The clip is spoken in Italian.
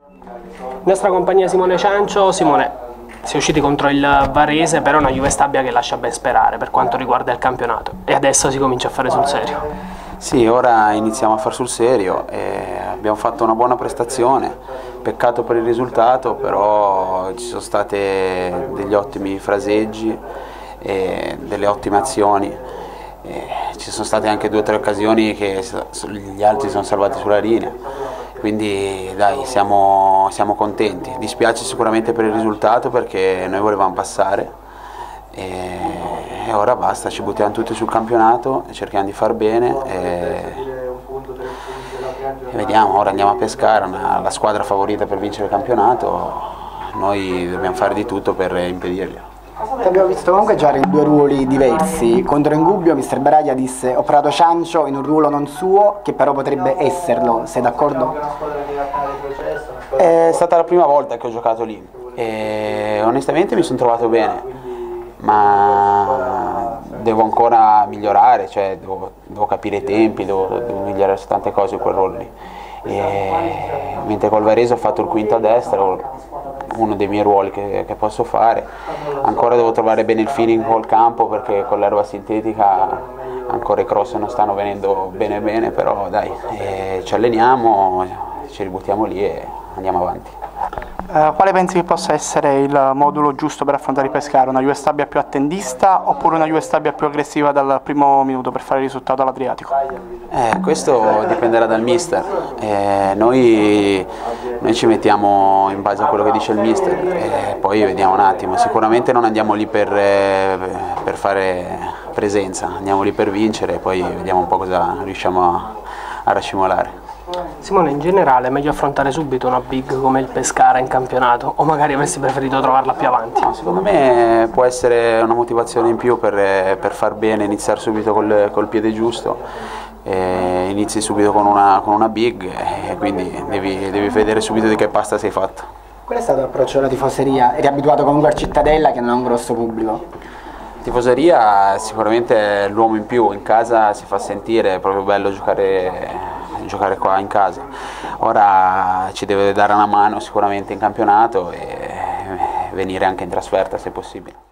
Nostra compagnia Simone Ciancio. Simone, si è usciti contro il Varese, però una Juve Stabia che lascia ben sperare per quanto riguarda il campionato, e adesso si comincia a fare sul serio. Sì, ora iniziamo a far sul serio, abbiamo fatto una buona prestazione, peccato per il risultato, però ci sono state degli ottimi fraseggi e delle ottime azioni. Ci sono state anche 2 o 3 occasioni che gli altri sono salvati sulla linea, quindi dai, siamo contenti. Dispiace sicuramente per il risultato perché noi volevamo passare e ora basta, ci buttiamo tutti sul campionato, cerchiamo di far bene e vediamo, ora andiamo a Pescara, la squadra favorita per vincere il campionato, noi dobbiamo fare di tutto per impedirglielo. Ti abbiamo visto comunque giocare in 2 ruoli diversi. Contro in Gubbio mister Baraglia disse: ho provato Ciancio in un ruolo non suo, che però potrebbe esserlo. Sei d'accordo? È stata la prima volta che ho giocato lì e onestamente mi sono trovato bene, ma devo ancora migliorare, cioè devo capire i tempi, devo migliorare su tante cose in quel ruolo lì. Mentre col Varese ho fatto il quinto a destra, uno dei miei ruoli che posso fare. Ancora devo trovare bene il feeling col campo perché con l'erba sintetica ancora i cross non stanno venendo bene, però dai, ci alleniamo, ci ributtiamo lì e andiamo avanti. Quale pensi che possa essere il modulo giusto per affrontare il Pescara? Una Juve Stabia più attendista oppure una Juve Stabia più aggressiva dal primo minuto per fare il risultato all'Adriatico? Questo dipenderà dal mister. Noi ci mettiamo in base a quello che dice il mister e poi vediamo un attimo. Sicuramente non andiamo lì per fare presenza, andiamo lì per vincere e poi vediamo un po' cosa riusciamo a racimolare. Simone, in generale è meglio affrontare subito una big come il Pescara in campionato o magari avresti preferito trovarla più avanti? No, secondo me può essere una motivazione in più per far bene, iniziare subito col piede giusto, inizi subito con una big e quindi devi vedere subito di che pasta sei fatto. Qual è stato l'approccio della tifoseria? Eri abituato comunque a Cittadella che non ha un grosso pubblico. Tifoseria sicuramente è l'uomo in più, in casa si fa sentire, è proprio bello giocare qua in casa. Ora ci deve dare una mano sicuramente in campionato e venire anche in trasferta se possibile.